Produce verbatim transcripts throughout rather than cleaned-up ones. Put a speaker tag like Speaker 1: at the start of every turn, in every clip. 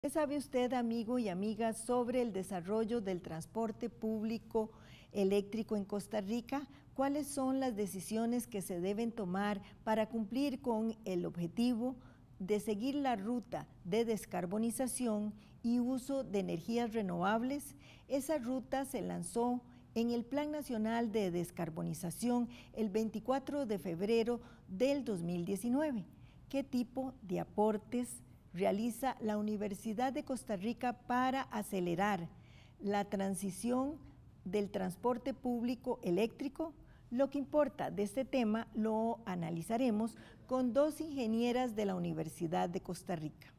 Speaker 1: ¿Qué sabe usted, amigo y amiga, sobre el desarrollo del transporte público eléctrico en Costa Rica? ¿Cuáles son las decisiones que se deben tomar para cumplir con el objetivo de seguir la ruta de descarbonización y uso de energías renovables? Esa ruta se lanzó en el Plan Nacional de Descarbonización el veinticuatro de febrero del dos mil diecinueve. ¿Qué tipo de aportes realiza la Universidad de Costa Rica para acelerar la transición del transporte público eléctrico? Lo que importa de este tema lo analizaremos con dos ingenieras de la Universidad de Costa Rica.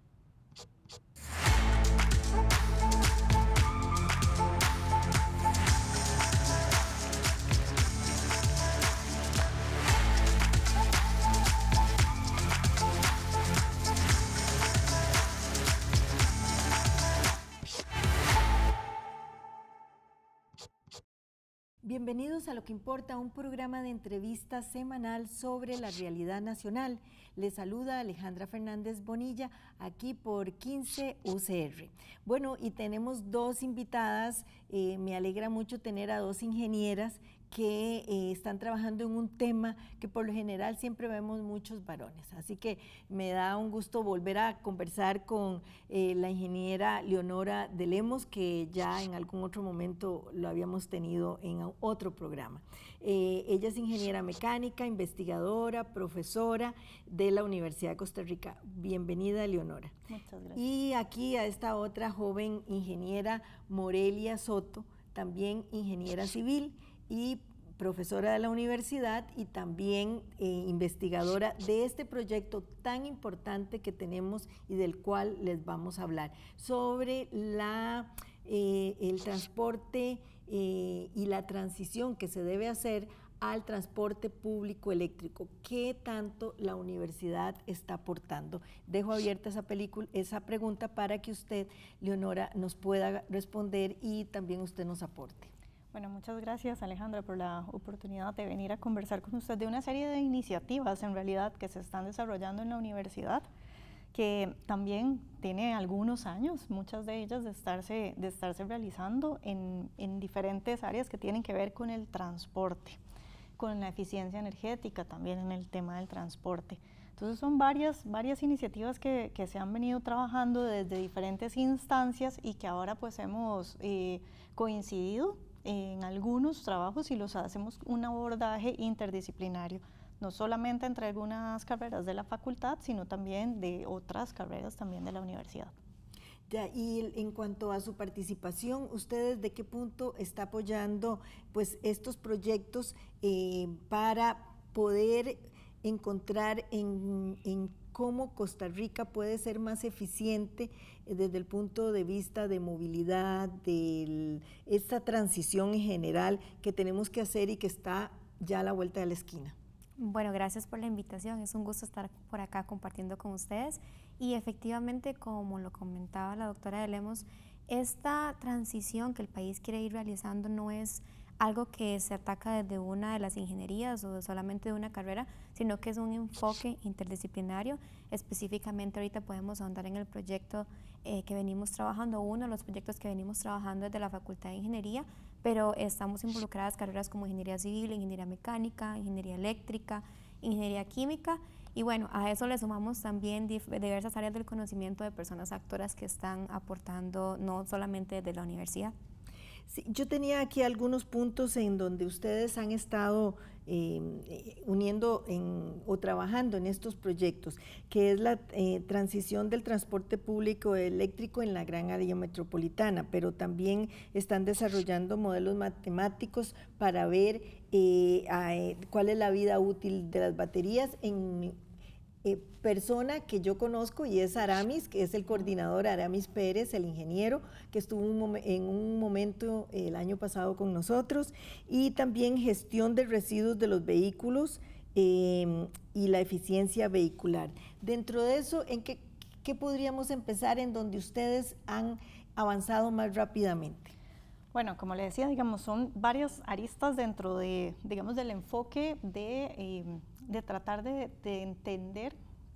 Speaker 1: Bienvenidos a Lo que Importa, un programa de entrevistas semanal sobre la realidad nacional. Les saluda Alejandra Fernández Bonilla, aquí por quince U C R. Bueno, y tenemos dos invitadas, eh, me alegra mucho tener a dos ingenieras que eh, están trabajando en un tema que por lo general siempre vemos muchos varones. Así que me da un gusto volver a conversar con eh, la ingeniera Leonora de Lemos, que ya en algún otro momento lo habíamos tenido en otro programa. Eh, ella es ingeniera mecánica, investigadora, profesora de la Universidad de Costa Rica. Bienvenida, Leonora.
Speaker 2: Muchas gracias.
Speaker 1: Y aquí a esta otra joven ingeniera, Morelia Soto, también ingeniera civil y profesora de la universidad y también eh, investigadora de este proyecto tan importante que tenemos y del cual les vamos a hablar, sobre la, eh, el transporte eh, y la transición que se debe hacer al transporte público eléctrico. ¿Qué tanto la universidad está aportando? Dejo abierta esa, película, esa pregunta para que usted, Leonora, nos pueda responder y también usted nos aporte.
Speaker 2: Bueno, muchas gracias, Alejandra, por la oportunidad de venir a conversar con usted de una serie de iniciativas, en realidad, que se están desarrollando en la universidad, que también tiene algunos años, muchas de ellas de estarse, de estarse realizando en, en diferentes áreas que tienen que ver con el transporte, con la eficiencia energética también en el tema del transporte. Entonces son varias, varias iniciativas que, que se han venido trabajando desde diferentes instancias y que ahora pues hemos eh, coincidido en algunos trabajos y los hacemos un abordaje interdisciplinario, no solamente entre algunas carreras de la facultad, sino también de otras carreras también de la universidad.
Speaker 1: Ya, y en cuanto a su participación, ¿ustedes de qué punto está apoyando pues estos proyectos eh, para poder encontrar en, en cómo Costa Rica puede ser más eficiente desde el punto de vista de movilidad, de esta transición en general que tenemos que hacer y que está ya a la vuelta de la esquina?
Speaker 3: Bueno, gracias por la invitación, es un gusto estar por acá compartiendo con ustedes y efectivamente, como lo comentaba la doctora de Lemos, esta transición que el país quiere ir realizando no es algo que se ataca desde una de las ingenierías o solamente de una carrera, sino que es un enfoque interdisciplinario. Específicamente ahorita podemos ahondar en el proyecto eh, que venimos trabajando, uno de los proyectos que venimos trabajando desde la Facultad de Ingeniería, pero estamos involucradas carreras como ingeniería civil, ingeniería mecánica, ingeniería eléctrica, ingeniería química, y bueno, a eso le sumamos también diversas áreas del conocimiento de personas actoras que están aportando no solamente desde la universidad.
Speaker 1: Sí, yo tenía aquí algunos puntos en donde ustedes han estado eh, uniendo en, o trabajando en estos proyectos, que es la eh, transición del transporte público eléctrico en la gran área metropolitana, pero también están desarrollando modelos matemáticos para ver eh, a, eh, cuál es la vida útil de las baterías en Eh, persona que yo conozco y es Aramis, que es el coordinador Aramis Pérez, el ingeniero, que estuvo un en un momento eh, el año pasado con nosotros, y también gestión de residuos de los vehículos eh, y la eficiencia vehicular. Dentro de eso, ¿en qué, qué podríamos empezar en donde ustedes han avanzado más rápidamente?
Speaker 2: Bueno, como le decía, digamos, son varias aristas dentro de, digamos, del enfoque de, eh, de tratar de, de entender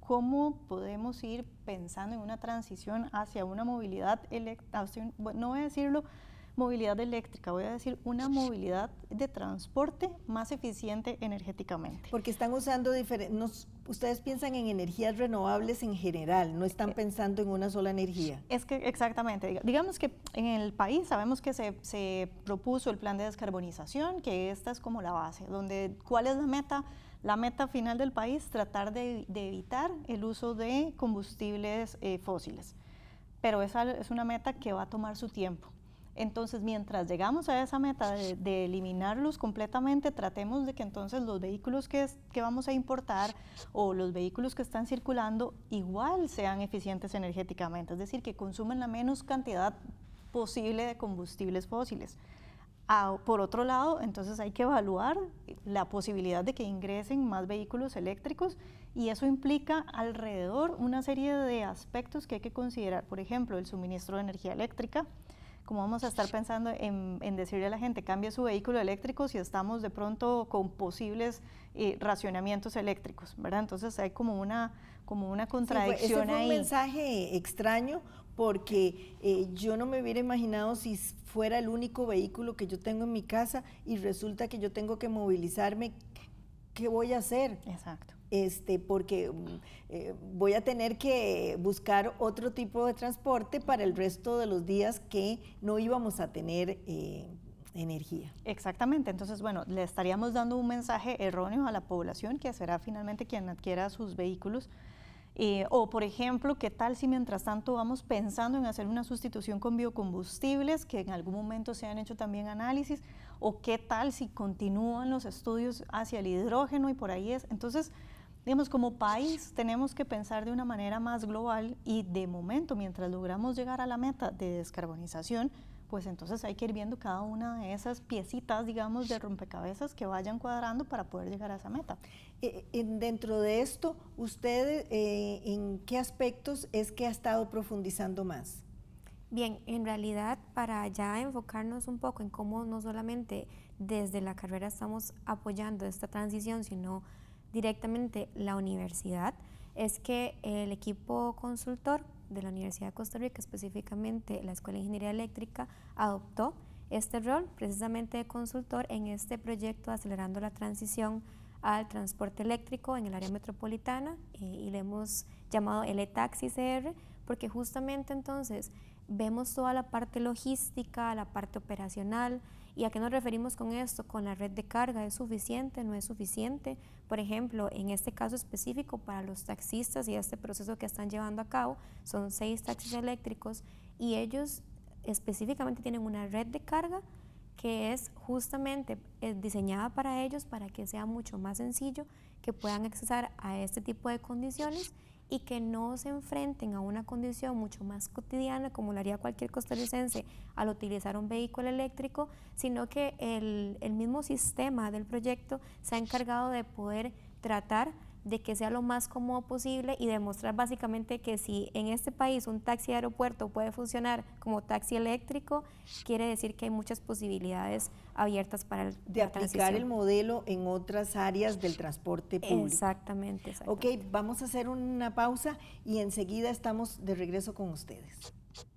Speaker 2: cómo podemos ir pensando en una transición hacia una movilidad eléctrica, no voy a decirlo movilidad eléctrica, voy a decir una movilidad de transporte más eficiente energéticamente.
Speaker 1: Porque están usando diferentes, ustedes piensan en energías renovables en general, no están pensando en una sola energía.
Speaker 2: Es que exactamente, digamos que en el país sabemos que se, se propuso el plan de descarbonización, que esta es como la base, donde ¿cuál es la meta? La meta final del país, tratar de, de evitar el uso de combustibles eh, fósiles, pero esa es una meta que va a tomar su tiempo. Entonces, mientras llegamos a esa meta de, de eliminarlos completamente, tratemos de que entonces los vehículos que, es, que vamos a importar o los vehículos que están circulando igual sean eficientes energéticamente, es decir, que consumen la menos cantidad posible de combustibles fósiles. Ah, por otro lado, entonces hay que evaluar la posibilidad de que ingresen más vehículos eléctricos y eso implica alrededor una serie de aspectos que hay que considerar, por ejemplo, el suministro de energía eléctrica. Como vamos a estar pensando en, en decirle a la gente, cambie su vehículo eléctrico si estamos de pronto con posibles eh, racionamientos eléctricos, ¿verdad? Entonces hay como una, como una contradicción
Speaker 1: sí, fue, ese fue
Speaker 2: ahí.
Speaker 1: un mensaje extraño porque eh, yo no me hubiera imaginado si fuera el único vehículo que yo tengo en mi casa y resulta que yo tengo que movilizarme, ¿qué voy a hacer?
Speaker 2: Exacto.
Speaker 1: Este, porque eh, voy a tener que buscar otro tipo de transporte para el resto de los días que no íbamos a tener eh, energía.
Speaker 2: Exactamente, entonces bueno, le estaríamos dando un mensaje erróneo a la población que será finalmente quien adquiera sus vehículos. Eh, o por ejemplo, ¿qué tal si mientras tanto vamos pensando en hacer una sustitución con biocombustibles, que en algún momento se han hecho también análisis, o qué tal si continúan los estudios hacia el hidrógeno y por ahí es? Entonces, digamos, como país tenemos que pensar de una manera más global y de momento, mientras logramos llegar a la meta de descarbonización, pues entonces hay que ir viendo cada una de esas piecitas, digamos, de rompecabezas que vayan cuadrando para poder llegar a esa meta.
Speaker 1: Eh, dentro de esto, ¿usted eh, en qué aspectos es que ha estado profundizando más?
Speaker 3: Bien, en realidad para ya enfocarnos un poco en cómo no solamente desde la carrera estamos apoyando esta transición, sino directamente la universidad, es que el equipo consultor de la Universidad de Costa Rica, específicamente la Escuela de Ingeniería Eléctrica, adoptó este rol precisamente de consultor en este proyecto Acelerando la Transición al Transporte Eléctrico en el área metropolitana eh, y le hemos llamado el E-Taxi C R porque justamente entonces vemos toda la parte logística, la parte operacional. ¿Y a qué nos referimos con esto? Con la red de carga, ¿es suficiente? ¿No es suficiente? Por ejemplo, en este caso específico para los taxistas y este proceso que están llevando a cabo, son seis taxis eléctricos y ellos específicamente tienen una red de carga que es justamente diseñada para ellos para que sea mucho más sencillo que puedan accesar a este tipo de condiciones y que no se enfrenten a una condición mucho más cotidiana como lo haría cualquier costarricense al utilizar un vehículo eléctrico, sino que el, el mismo sistema del proyecto se ha encargado de poder tratar de que sea lo más cómodo posible y demostrar básicamente que si en este país un taxi de aeropuerto puede funcionar como taxi eléctrico, quiere decir que hay muchas posibilidades abiertas para el,
Speaker 1: de aplicar el modelo en otras áreas del transporte público.
Speaker 3: Exactamente, exactamente.
Speaker 1: Ok, vamos a hacer una pausa y enseguida estamos de regreso con ustedes.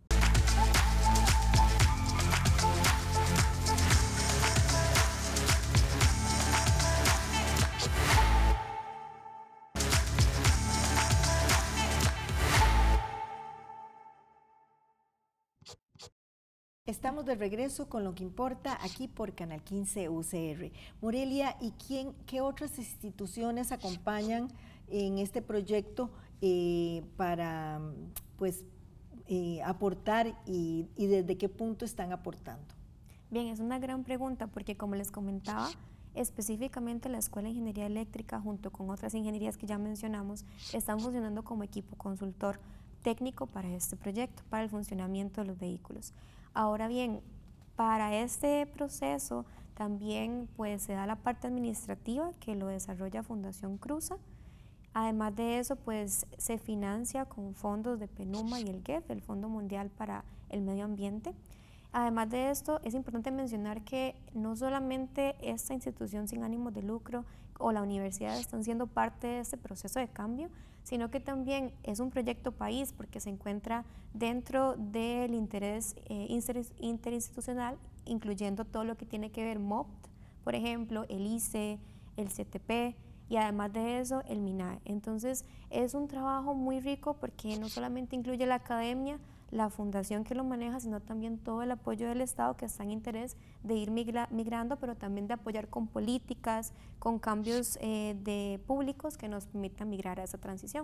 Speaker 1: Estamos de regreso con Lo que importa aquí por Canal quince U C R. Morelia, ¿y quién, qué otras instituciones acompañan en este proyecto eh, para pues, eh, aportar y, y desde qué punto están aportando?
Speaker 3: Bien, es una gran pregunta porque como les comentaba, específicamente la Escuela de Ingeniería Eléctrica junto con otras ingenierías que ya mencionamos están funcionando como equipo consultor técnico para este proyecto, para el funcionamiento de los vehículos. Ahora bien, para este proceso también pues, se da la parte administrativa que lo desarrolla Fundación Cruza. Además de eso, pues se financia con fondos de PENUMA y el G E F, el Fondo Mundial para el Medio Ambiente. Además de esto, es importante mencionar que no solamente esta institución sin ánimos de lucro o la universidad están siendo parte de este proceso de cambio, sino que también es un proyecto país porque se encuentra dentro del interés eh, interinstitucional, incluyendo todo lo que tiene que ver M O P T, por ejemplo, el I C E, el C T P, y además de eso el MINAE. Entonces es un trabajo muy rico porque no solamente incluye la academia, la fundación que lo maneja, sino también todo el apoyo del Estado que está en interés de ir migra migrando, pero también de apoyar con políticas, con cambios eh, de públicos que nos permitan migrar a esa transición.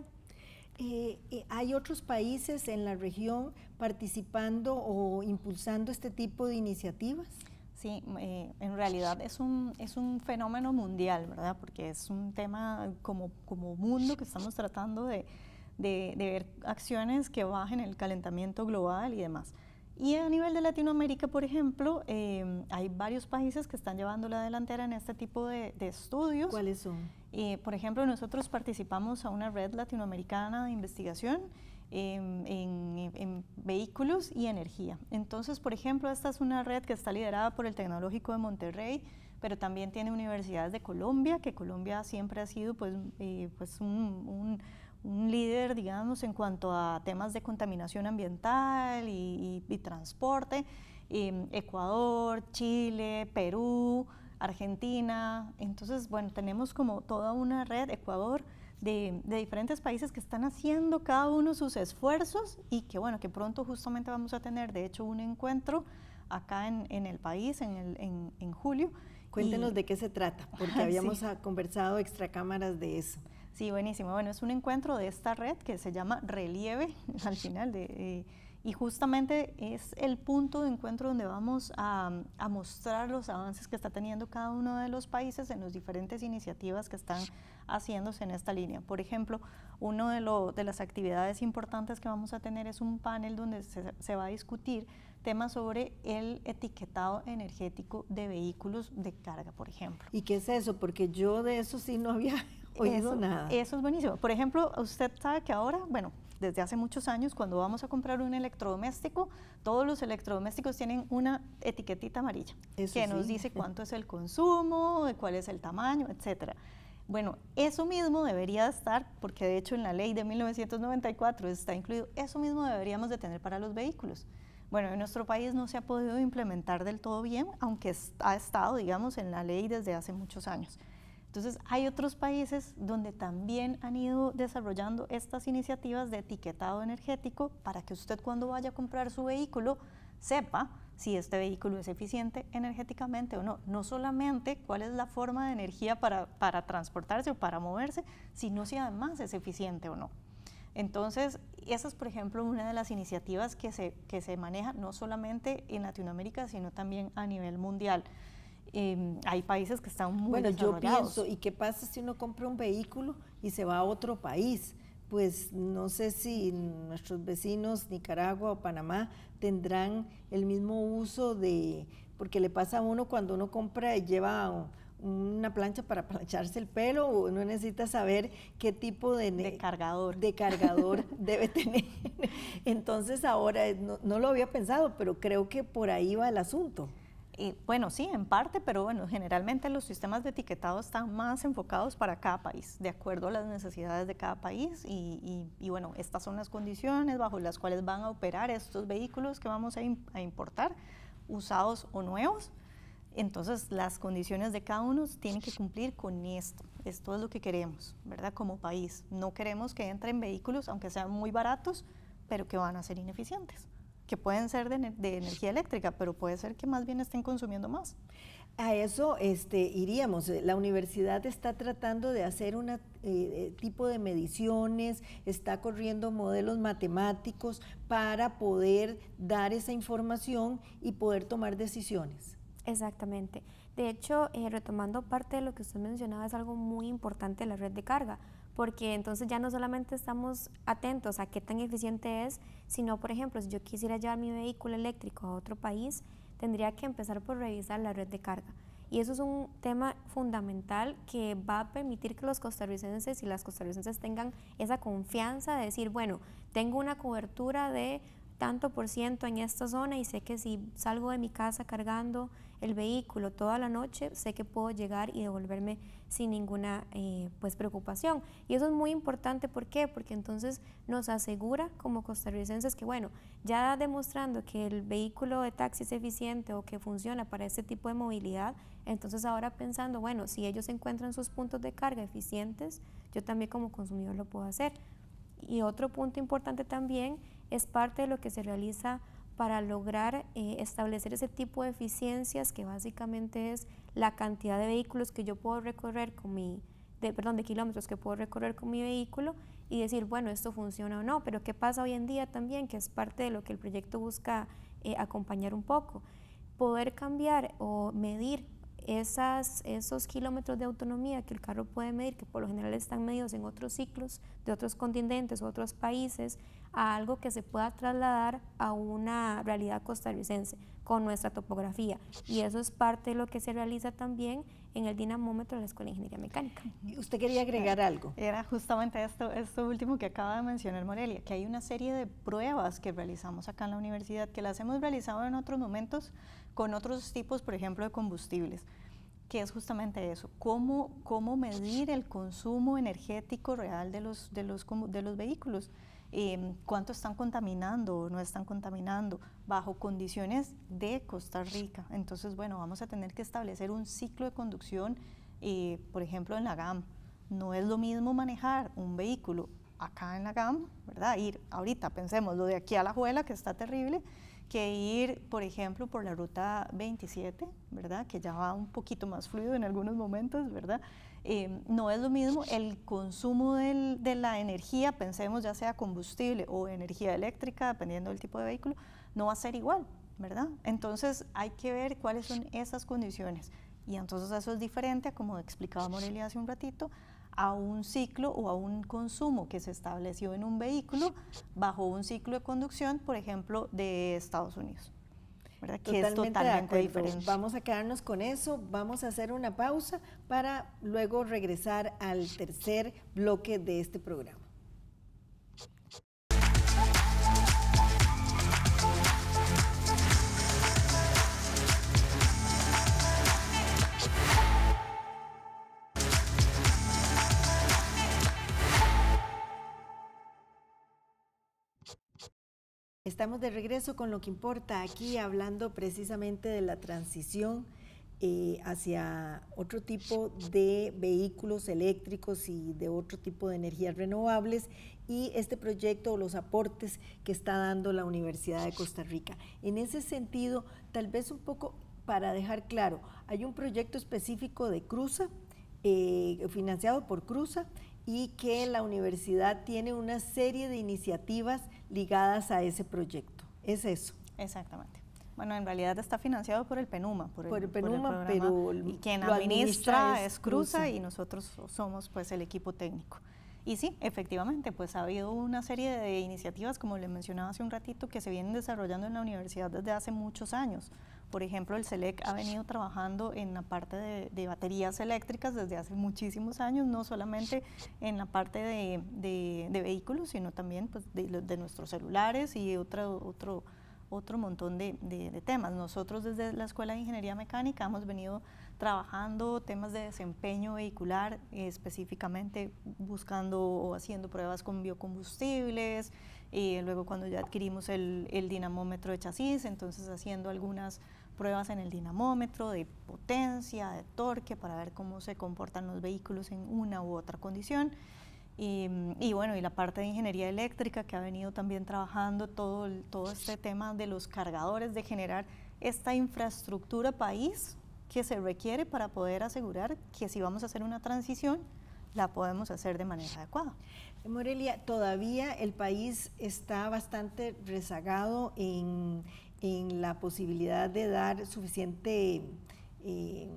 Speaker 1: Eh, eh, ¿Hay otros países en la región participando o impulsando este tipo de iniciativas?
Speaker 2: Sí, eh, en realidad es un, es un fenómeno mundial, ¿verdad? Porque es un tema como, como mundo que estamos tratando de, de, de ver acciones que bajen el calentamiento global y demás. Y a nivel de Latinoamérica, por ejemplo, eh, hay varios países que están llevando la delantera en este tipo de, de estudios.
Speaker 1: ¿Cuáles son?
Speaker 2: Eh, por ejemplo, nosotros participamos a una red latinoamericana de investigación En, en, en vehículos y energía. Entonces, por ejemplo, esta es una red que está liderada por el Tecnológico de Monterrey, pero también tiene universidades de Colombia, que Colombia siempre ha sido pues, eh, pues un, un, un líder, digamos, en cuanto a temas de contaminación ambiental y, y, y transporte. Eh, Ecuador, Chile, Perú, Argentina. Entonces, bueno, tenemos como toda una red, Ecuador, De, de diferentes países que están haciendo cada uno sus esfuerzos y que bueno, que pronto justamente vamos a tener de hecho un encuentro acá en, en el país en, el, en, en julio.
Speaker 1: Cuéntenos
Speaker 2: y,
Speaker 1: de qué se trata, porque habíamos
Speaker 2: sí.
Speaker 1: conversado extra cámaras de eso.
Speaker 2: Sí, buenísimo. Bueno, es un encuentro de esta red que se llama Relieve al final de... Eh, y justamente es el punto de encuentro donde vamos a, a mostrar los avances que está teniendo cada uno de los países en las diferentes iniciativas que están haciéndose en esta línea. Por ejemplo, una de, lo, de las actividades importantes que vamos a tener es un panel donde se, se va a discutir temas sobre el etiquetado energético de vehículos de carga, por ejemplo.
Speaker 1: ¿Y qué es eso? Porque yo de eso sí no había oído
Speaker 2: eso,
Speaker 1: nada.
Speaker 2: Eso es buenísimo. Por ejemplo, usted sabe que ahora, bueno, desde hace muchos años, cuando vamos a comprar un electrodoméstico, todos los electrodomésticos tienen una etiquetita amarilla
Speaker 1: Eso
Speaker 2: que
Speaker 1: sí.
Speaker 2: nos dice cuánto es el consumo, cuál es el tamaño, etcétera. Bueno, eso mismo debería estar, porque de hecho en la ley de mil novecientos noventa y cuatro está incluido, eso mismo deberíamos de tener para los vehículos. Bueno, en nuestro país no se ha podido implementar del todo bien, aunque ha estado, digamos, en la ley desde hace muchos años. Entonces, hay otros países donde también han ido desarrollando estas iniciativas de etiquetado energético para que usted cuando vaya a comprar su vehículo sepa si este vehículo es eficiente energéticamente o no. No solamente cuál es la forma de energía para, para transportarse o para moverse, sino si además es eficiente o no. Entonces, esa es, por ejemplo, una de las iniciativas que se, que se maneja no solamente en Latinoamérica, sino también a nivel mundial. Eh, hay países que están muy
Speaker 1: bueno,
Speaker 2: desarrollados.
Speaker 1: Bueno, yo pienso, ¿y qué pasa si uno compra un vehículo y se va a otro país? Pues no sé si nuestros vecinos, Nicaragua o Panamá, tendrán el mismo uso de, porque le pasa a uno cuando uno compra y lleva una plancha para plancharse el pelo, uno necesita saber qué tipo de,
Speaker 2: de cargador,
Speaker 1: de cargador debe tener. Entonces ahora, no, no lo había pensado, pero creo que por ahí va el asunto.
Speaker 2: Y, bueno, sí, en parte, pero bueno, generalmente los sistemas de etiquetado están más enfocados para cada país, de acuerdo a las necesidades de cada país y, y, y bueno, estas son las condiciones bajo las cuales van a operar estos vehículos que vamos a, a importar, usados o nuevos. Entonces, las condiciones de cada uno tienen que cumplir con esto. Esto es lo que queremos, ¿verdad? Como país. No queremos que entren vehículos, aunque sean muy baratos, pero que van a ser ineficientes, que pueden ser de, de energía eléctrica, pero puede ser que más bien estén consumiendo más.
Speaker 1: A eso este, iríamos. La universidad está tratando de hacer un eh, tipo de mediciones, está corriendo modelos matemáticos para poder dar esa información y poder tomar decisiones.
Speaker 3: Exactamente. De hecho, eh, retomando parte de lo que usted mencionaba, es algo muy importante la red de carga, porque entonces ya no solamente estamos atentos a qué tan eficiente es, sino, por ejemplo, si yo quisiera llevar mi vehículo eléctrico a otro país, tendría que empezar por revisar la red de carga. Y eso es un tema fundamental que va a permitir que los costarricenses y las costarricenses tengan esa confianza de decir, bueno, tengo una cobertura de tanto por ciento en esta zona y sé que si salgo de mi casa cargando el vehículo toda la noche, sé que puedo llegar y devolverme sin ninguna eh, pues preocupación. Y eso es muy importante, ¿por qué? Porque entonces nos asegura como costarricenses que, bueno, ya demostrando que el vehículo de taxi es eficiente o que funciona para este tipo de movilidad, entonces ahora pensando, bueno, si ellos encuentran sus puntos de carga eficientes, yo también como consumidor lo puedo hacer. Y otro punto importante también es parte de lo que se realiza para lograr eh, establecer ese tipo de eficiencias, que básicamente es la cantidad de vehículos que yo puedo recorrer con mi, de, perdón, de kilómetros que puedo recorrer con mi vehículo y decir, bueno, esto funciona o no. Pero ¿qué pasa hoy en día también? Que es parte de lo que el proyecto busca eh, acompañar un poco. Poder cambiar o medir Esas, esos kilómetros de autonomía que el carro puede medir, que por lo general están medidos en otros ciclos de otros continentes o otros países, a algo que se pueda trasladar a una realidad costarricense con nuestra topografía. Y eso es parte de lo que se realiza también en el dinamómetro de la Escuela de Ingeniería Mecánica.
Speaker 1: ¿Usted quería agregar algo?
Speaker 2: Era justamente esto, esto último que acaba de mencionar Morelia, que hay una serie de pruebas que realizamos acá en la universidad, que las hemos realizado en otros momentos con otros tipos, por ejemplo, de combustibles, que es justamente eso, cómo, cómo medir el consumo energético real de los, de los, de los vehículos, eh, cuánto están contaminando o no están contaminando, bajo condiciones de Costa Rica. Entonces, bueno, vamos a tener que establecer un ciclo de conducción, eh, por ejemplo, en la G A M. No es lo mismo manejar un vehículo acá en la G A M, ¿verdad? Ir ahorita, pensemos, lo de aquí a La Juela, que está terrible, que ir, por ejemplo, por la ruta veintisiete, ¿verdad? Que ya va un poquito más fluido en algunos momentos, ¿verdad? Eh, no es lo mismo el consumo del, de la energía, pensemos ya sea combustible o energía eléctrica, dependiendo del tipo de vehículo, no va a ser igual, ¿verdad? Entonces hay que ver cuáles son esas condiciones. Y entonces eso es diferente, como explicaba Morelia hace un ratito, a un ciclo o a un consumo que se estableció en un vehículo bajo un ciclo de conducción, por ejemplo, de Estados Unidos, ¿verdad? Que
Speaker 1: Totalmente,
Speaker 2: es totalmente diferente.
Speaker 1: Vamos a quedarnos con eso, vamos a hacer una pausa para luego regresar al tercer bloque de este programa. Estamos de regreso con Lo que importa, aquí hablando precisamente de la transición eh, hacia otro tipo de vehículos eléctricos y de otro tipo de energías renovables y este proyecto, los aportes que está dando la Universidad de Costa Rica. En ese sentido, tal vez un poco para dejar claro, hay un proyecto específico de Cruza, eh, financiado por Cruza, y que la universidad tiene una serie de iniciativas ligadas a ese proyecto. ¿Es eso?
Speaker 2: Exactamente. Bueno, en realidad está financiado por el PENUMA.
Speaker 1: Por el, por el PENUMA,
Speaker 2: por el
Speaker 1: pero
Speaker 2: y quien
Speaker 1: lo
Speaker 2: administra, administra
Speaker 1: es
Speaker 2: es Cruza,
Speaker 1: Cruza
Speaker 2: y nosotros somos pues el equipo técnico. Y sí, efectivamente, pues ha habido una serie de iniciativas, como le mencionaba hace un ratito, que se vienen desarrollando en la universidad desde hace muchos años. Por ejemplo, el CELEC ha venido trabajando en la parte de, de baterías eléctricas desde hace muchísimos años, no solamente en la parte de, de, de vehículos, sino también pues, de, de nuestros celulares y otro, otro, otro montón de, de, de temas. Nosotros desde la Escuela de Ingeniería Mecánica hemos venido trabajando temas de desempeño vehicular, eh, específicamente buscando o haciendo pruebas con biocombustibles, y luego cuando ya adquirimos el, el dinamómetro de chasis, entonces haciendo algunas pruebas en el dinamómetro de potencia, de torque, para ver cómo se comportan los vehículos en una u otra condición. Y, y bueno, y la parte de ingeniería eléctrica, que ha venido también trabajando todo, el, todo este tema de los cargadores, de generar esta infraestructura país que se requiere para poder asegurar que si vamos a hacer una transición, la podemos hacer de manera adecuada.
Speaker 1: Morelia, todavía el país está bastante rezagado en, en la posibilidad de dar suficiente eh,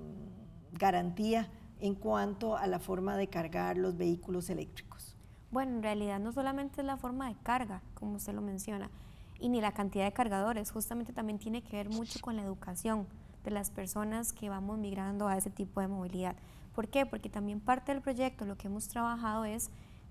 Speaker 1: garantía en cuanto a la forma de cargar los vehículos eléctricos.
Speaker 3: Bueno, en realidad no solamente es la forma de carga, como usted lo menciona, y ni la cantidad de cargadores, justamente también tiene que ver mucho con la educación de las personas que vamos migrando a ese tipo de movilidad. ¿Por qué? Porque también parte del proyecto, lo que hemos trabajado es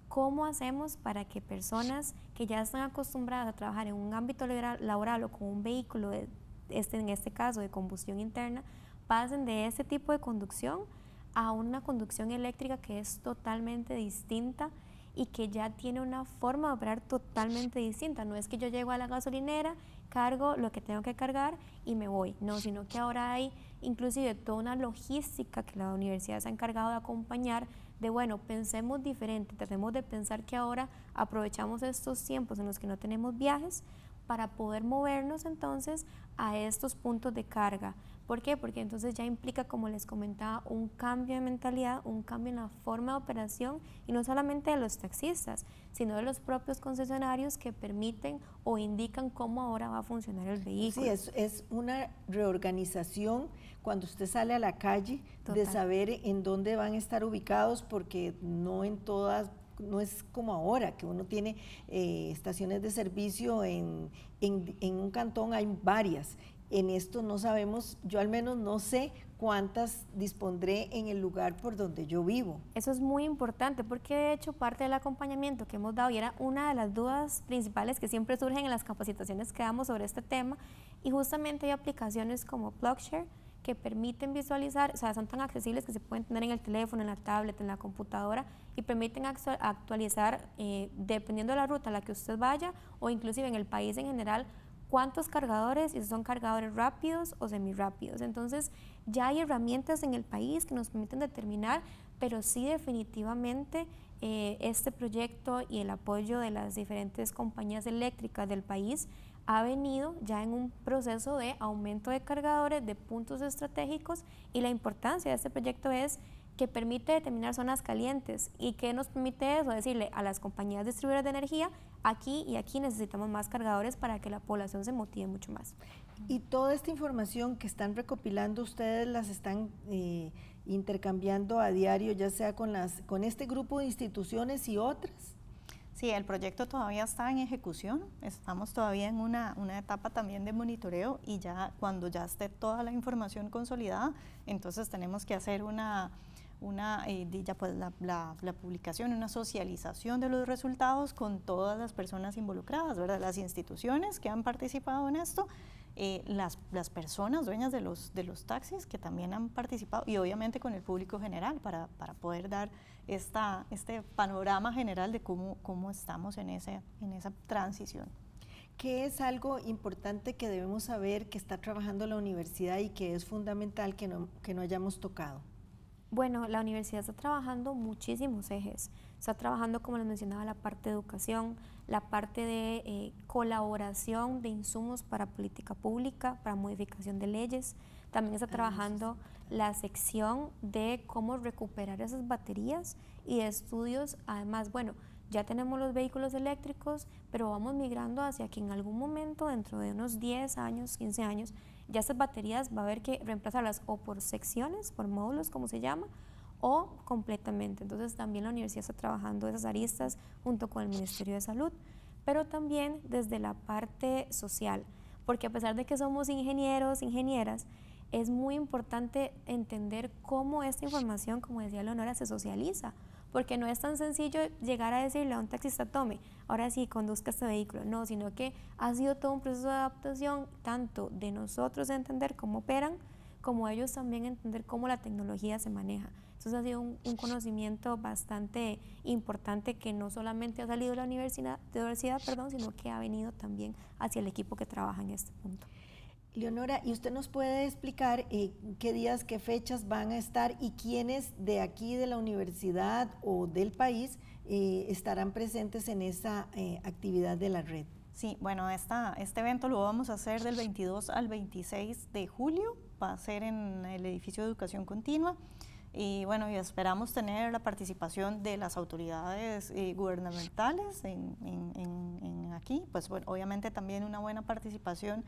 Speaker 3: ¿cómo hacemos para que personas que ya están acostumbradas a trabajar en un ámbito laboral o con un vehículo, de, este, en este caso de combustión interna, pasen de este tipo de conducción a una conducción eléctrica que es totalmente distinta y que ya tiene una forma de operar totalmente distinta? No es que yo llego a la gasolinera, cargo lo que tengo que cargar y me voy, no, sino que ahora hay inclusive toda una logística que la universidad se ha encargado de acompañar, de bueno, pensemos diferente, tratemos de pensar que ahora aprovechamos estos tiempos en los que no tenemos viajes para poder movernos entonces a estos puntos de carga. ¿Por qué? Porque entonces ya implica, como les comentaba, un cambio de mentalidad, un cambio en la forma de operación, y no solamente de los taxistas, sino de los propios concesionarios que permiten o indican cómo ahora va a funcionar el vehículo.
Speaker 1: Sí, es, es una reorganización cuando usted sale a la calle. Total. De saber en dónde van a estar ubicados, porque no en todas, no es como ahora, que uno tiene eh, estaciones de servicio en, en, en un cantón, hay varias. En esto no sabemos, yo al menos no sé cuántas dispondré en el lugar por donde yo vivo.
Speaker 3: Eso es muy importante, porque de hecho parte del acompañamiento que hemos dado, y era una de las dudas principales que siempre surgen en las capacitaciones que damos sobre este tema, y justamente hay aplicaciones como PlugShare que permiten visualizar, o sea, son tan accesibles que se pueden tener en el teléfono, en la tablet, en la computadora, y permiten actualizar, eh, dependiendo de la ruta a la que usted vaya, o inclusive en el país en general, cuántos cargadores, y si son cargadores rápidos o semirápidos. Entonces ya hay herramientas en el país que nos permiten determinar, pero sí definitivamente eh, este proyecto y el apoyo de las diferentes compañías eléctricas del país ha venido ya en un proceso de aumento de cargadores, de puntos estratégicos, y la importancia de este proyecto es que permite determinar zonas calientes. ¿Y qué nos permite eso? Decirle a las compañías distribuidoras de energía, aquí y aquí necesitamos más cargadores para que la población se motive mucho más.
Speaker 1: Y toda esta información que están recopilando ustedes, las están eh, intercambiando a diario, ya sea con, las, con este grupo de instituciones y otras.
Speaker 2: Sí, el proyecto todavía está en ejecución, estamos todavía en una, una etapa también de monitoreo, y ya cuando ya esté toda la información consolidada, entonces tenemos que hacer una, una eh, ya pues la, la, la publicación, una socialización de los resultados con todas las personas involucradas, ¿verdad? Las instituciones que han participado en esto, eh, las, las personas dueñas de los, de los taxis que también han participado, y obviamente con el público general para, para poder dar esta, este panorama general de cómo, cómo estamos en, ese, en esa transición.
Speaker 1: ¿Qué es algo importante que debemos saber que está trabajando la universidad y que es fundamental que no, que no hayamos tocado?
Speaker 3: Bueno, la universidad está trabajando muchísimos ejes. Está trabajando, como les mencionaba, la parte de educación, la parte de eh, colaboración de insumos para política pública, para modificación de leyes. También está trabajando la sección de cómo recuperar esas baterías y de estudios. Además, bueno, ya tenemos los vehículos eléctricos, pero vamos migrando hacia que en algún momento, dentro de unos diez años, quince años, ya estas baterías va a haber que reemplazarlas o por secciones, por módulos, como se llama, o completamente. Entonces también la universidad está trabajando esas aristas junto con el Ministerio de Salud, pero también desde la parte social, porque a pesar de que somos ingenieros, ingenieras, es muy importante entender cómo esta información, como decía Leonora, se socializa, porque no es tan sencillo llegar a decirle a un taxista, tome, ahora sí, conduzca este vehículo, no, sino que ha sido todo un proceso de adaptación, tanto de nosotros de entender cómo operan, como ellos también entender cómo la tecnología se maneja. Entonces ha sido un, un conocimiento bastante importante que no solamente ha salido de la universidad, de la universidad perdón, sino que ha venido también hacia el equipo que trabaja en este punto.
Speaker 1: Leonora, ¿y usted nos puede explicar eh, qué días, qué fechas van a estar y quiénes de aquí de la universidad o del país eh, estarán presentes en esa eh, actividad de la red?
Speaker 2: Sí, bueno, esta, este evento lo vamos a hacer del veintidós al veintiséis de julio, va a ser en el edificio de Educación Continua. Y bueno, y esperamos tener la participación de las autoridades eh, gubernamentales en, en, en, en aquí, pues bueno, obviamente también una buena participación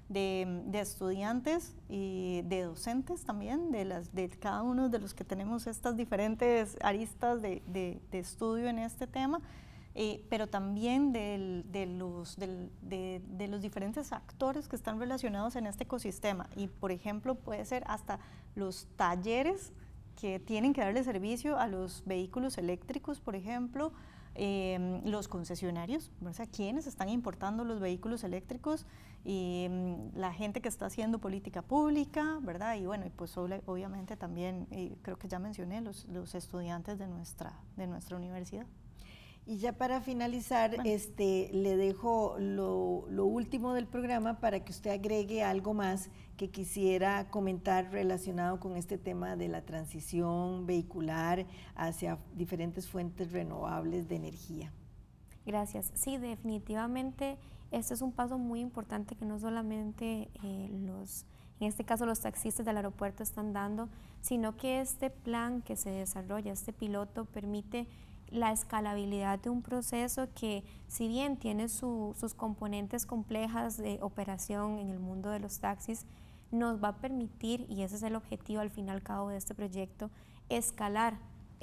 Speaker 2: de, de estudiantes y de docentes también, de, las, de cada uno de los que tenemos estas diferentes aristas de, de, de estudio en este tema, eh, pero también del, de, los, del, de, de los diferentes actores que están relacionados en este ecosistema. Y por ejemplo, puede ser hasta los talleres que tienen que darle servicio a los vehículos eléctricos, por ejemplo, eh, los concesionarios, o sea, quienes están importando los vehículos eléctricos, y um, la gente que está haciendo política pública, ¿verdad? Y bueno, y pues ob obviamente también, y creo que ya mencioné, los, los estudiantes de nuestra, de nuestra universidad.
Speaker 1: Y ya para finalizar, bueno, este, le dejo lo, lo último del programa para que usted agregue algo más que quisiera comentar relacionado con este tema de la transición vehicular hacia diferentes fuentes renovables de energía.
Speaker 3: Gracias. Sí, definitivamente este es un paso muy importante que no solamente eh, los, en este caso los taxistas del aeropuerto están dando, sino que este plan que se desarrolla, este piloto, permite la escalabilidad de un proceso que, si bien tiene su, sus componentes complejas de operación en el mundo de los taxis, nos va a permitir, y ese es el objetivo al fin y al cabo de este proyecto, escalar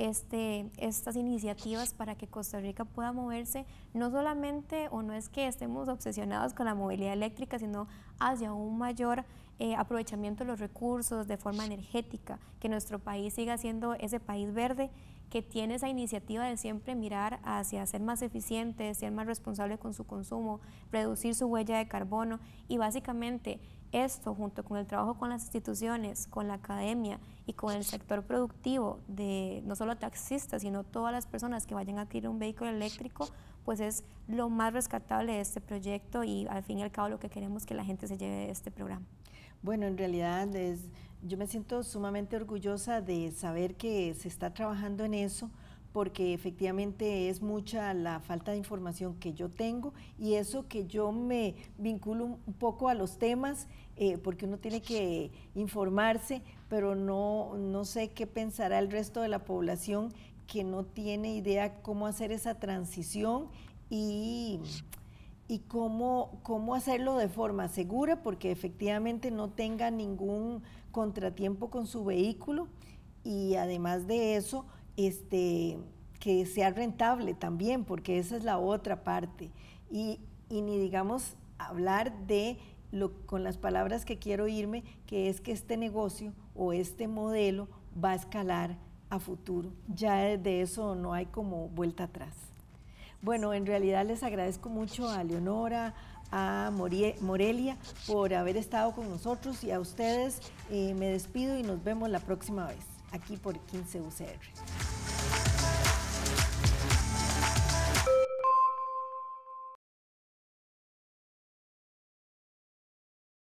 Speaker 3: este, estas iniciativas para que Costa Rica pueda moverse, no solamente, o no es que estemos obsesionados con la movilidad eléctrica, sino hacia un mayor eh, aprovechamiento de los recursos de forma energética, que nuestro país siga siendo ese país verde que tiene esa iniciativa de siempre mirar hacia ser más eficiente, ser más responsable con su consumo, reducir su huella de carbono, y básicamente esto, junto con el trabajo con las instituciones, con la academia y con el sector productivo de no solo taxistas, sino todas las personas que vayan a adquirir un vehículo eléctrico, pues es lo más rescatable de este proyecto, y al fin y al cabo lo que queremos que la gente se lleve de este programa.
Speaker 1: Bueno, en realidad es, yo me siento sumamente orgullosa de saber que se está trabajando en eso, porque efectivamente es mucha la falta de información que yo tengo, y eso que yo me vinculo un poco a los temas, eh, porque uno tiene que informarse, pero no, no sé qué pensará el resto de la población que no tiene idea cómo hacer esa transición y... y cómo, cómo hacerlo de forma segura, porque efectivamente no tenga ningún contratiempo con su vehículo, y además de eso, este, que sea rentable también, porque esa es la otra parte, y, y ni digamos hablar de, lo, con las palabras que quiero irme, que es que este negocio o este modelo va a escalar a futuro, ya de eso no hay como vuelta atrás. Bueno, en realidad les agradezco mucho a Leonora, a Morelia por haber estado con nosotros, y a ustedes eh, me despido y nos vemos la próxima vez aquí por quince U C R.